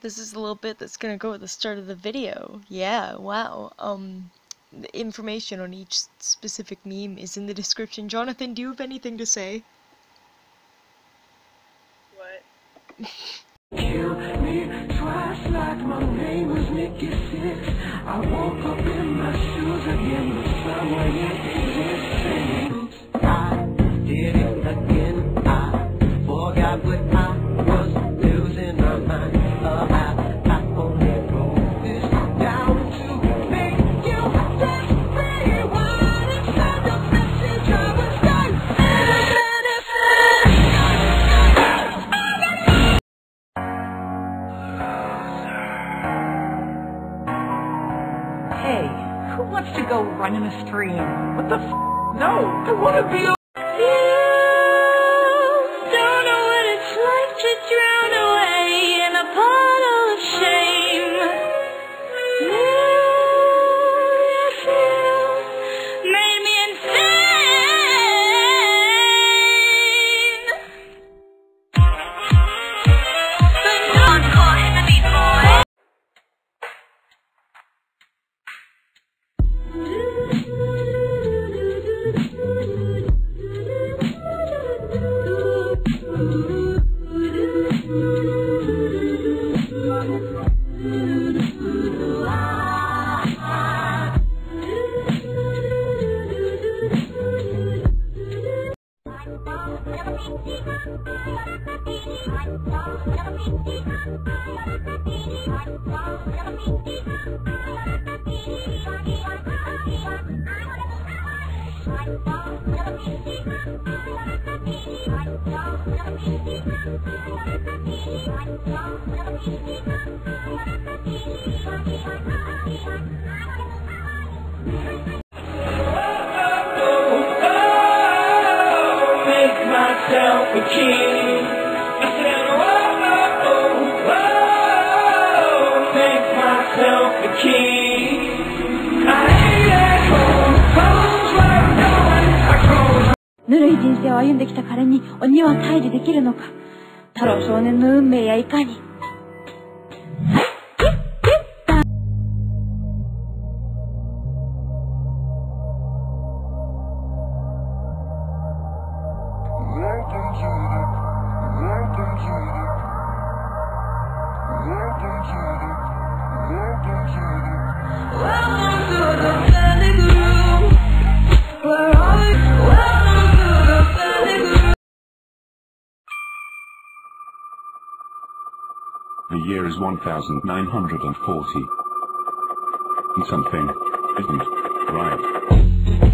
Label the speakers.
Speaker 1: This is a little bit that's gonna go at the start of the video. Yeah, wow. The information on each specific meme is in the description. Jonathan, do you have anything to say?
Speaker 2: What?
Speaker 3: Kill me twice like my name was Nicky Six. I woke up in my shoes again with someone existing. I did it again. I forgot what I was losing my mind about. I only wrote this down to make you just rewind and send a message I was like,
Speaker 4: Hey, who wants to go run in a stream? What the f? No, I want to be a...
Speaker 5: You don't know what it's like to drown away in a puddle of shame. You made me insane. The non-core enemy boy.
Speaker 3: make myself a king. I said, whoa, make myself a king. I hate at home, comes where I'm going, I close.
Speaker 5: ぬるい人生を歩んできた彼に鬼は退治できるのか。太郎少年の運命やいかに。
Speaker 6: The year is 1940. And something isn't right.